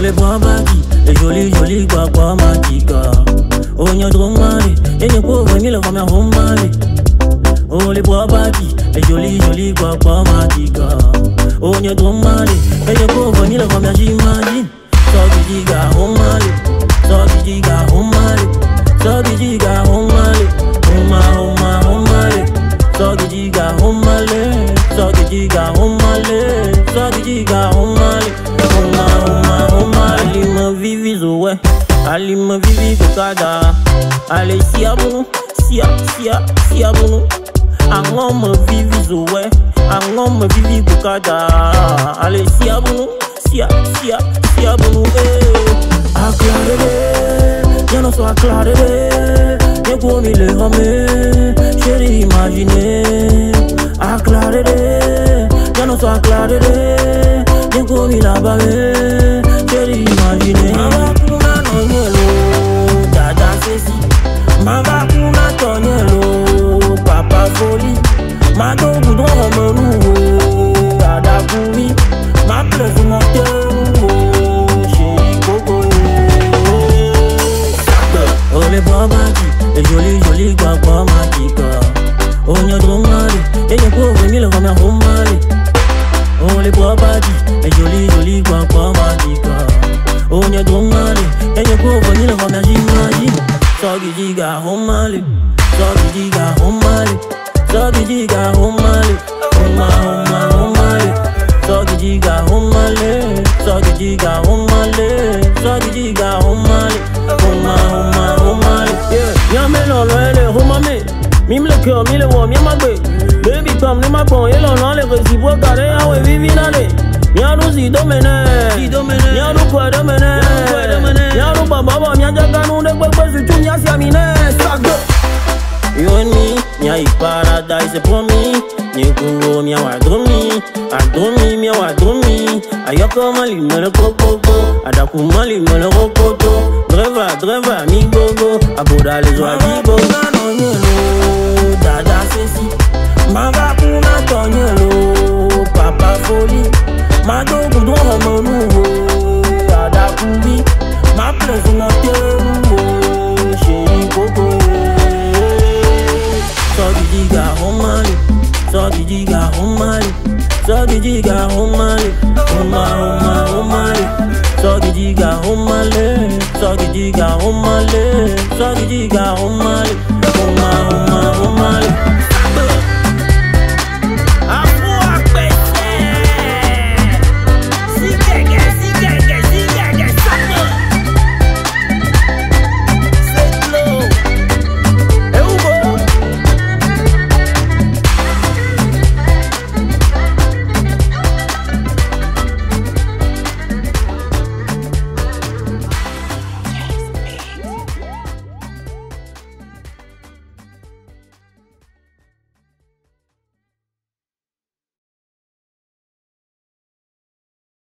les bras bâtis, les jolis guaguas matica. Oh, n'y a trop mal, et n'y a pas vraiment le ramène romali. Oh, les bras bâtis, les jolis guaguas matica. Oh, n'y a trop mal, et n'y a pas vraiment le ramène j'imagine. Sogijiga romali, sogijiga romali, sogijiga romali, romali. Sogijiga romali, sogijiga romali, sogijiga romali, romali. Alima vivi zoé, alima vivi kokada. Allez siabunu, siabunu. Angom vivi zoé, angom vivi kokada. Allez siabunu, siabunu. Acclaré, je ne sois acclaré. Y'a quoi mille ramés, chérie imaginez. Acclaré, je ne sois acclaré. Y'a quoi mille abamés, chérie imaginez. Mama kuna nonyelo, dada sesi. Mama kuna tonyelo, papa folie. Mado boudron remenou, dada koumi. Ma place mon cœur, chérie coco. Oh les bras bâtis, les jolis guaguas matica. Oh n'y a trop mal, et n'y a pas vraiment le ramène romali. Oh les bras bâtis, les jolis guaguas matica. Oh n'y a trop mal, et n'y a pas vraiment le ramène j'imagine. Sogijiga romali, sogijiga romali, sogijiga romali, romali. Sogijiga romali, sogijiga romali, sogijiga romali, romali. Yeah, mais non, elle est romamée. Mime le cœur, mille voix, mime ma gueule. Baby, comme les mapons, et l'on a les réciproques, carré, ah ouais, vivi, nane. Y'a nous si domené, y'a nous quoi domené, y'a nous baba, y'a jaganou, de quoi quoi, surtout, y'a si amine, sac de. You and me, y'a y paradise, c'est promis. Nye kungo mi awadromi, adromi mi awadromi. Ayoko mali me le cococo, adaku mali me le rocoto. Dreva mi gogo, aboda les oies bigo. Mama nonyelo, dada sesi. Mama kuna tonyelo, papa folie. Mado boudron remenou, dada koumi. Ma place mon cœur, chérie coco. Sogijiga romali, sogijiga romali, sogijiga romali, romali. Sogijiga romali, sogijiga romali, sogijiga romali.